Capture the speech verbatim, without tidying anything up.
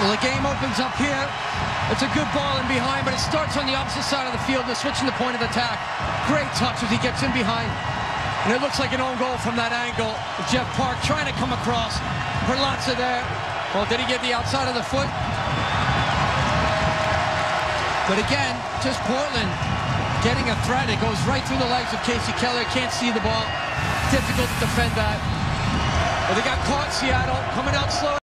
Well, the game opens up here. It's a good ball in behind, but it starts on the opposite side of the field. They're switching the point of attack. Great touch as he gets in behind. And it looks like an own goal from that angle. Jeff Park trying to come across. Perlaza there. Well, did he get the outside of the foot? But again, just Portland getting a threat. It goes right through the legs of Casey Keller. Can't see the ball. Difficult to defend that. But they got caught, Seattle, coming out slow.